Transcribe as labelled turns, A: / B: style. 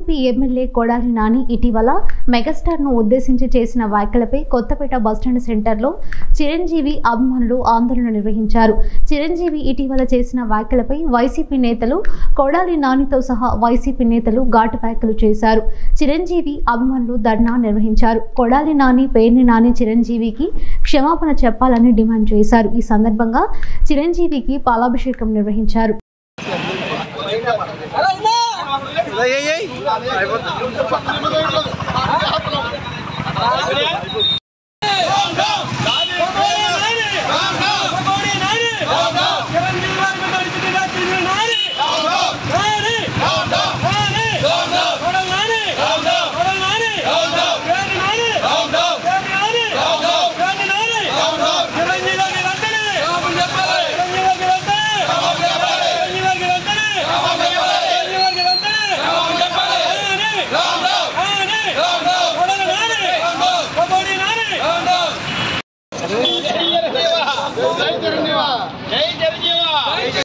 A: YCP MLA Kodali Nani ఇటీవల మెగాస్టార్ను ఉద్దేశించి చేసిన వ్యాఖ్యలపై కొత్తపేట బస్టాండ్ సెంటర్లో చిరంజీవి అభిమానులు ఆందోళన నిర్వహించారు. చిరంజీవి ఇటీవల చేసిన వ్యాఖ్యలపై వైసీపీ నేతలు కొడాలి నానితో సహా వైసీపీ నేతలు ఘాటు వ్యాఖ్యలు చేశారు. చిరంజీవి అభిమానులు ధర్నా నిర్వహించారు. కొడాలి నాని, పేర్ని నాని చిరంజీవికి క్షమాపణ చెప్పాలని డిమాండ్ చేశారు. ఈ సందర్భంగా చిరంజీవికి పాలాభిషేకం నిర్వహించారు.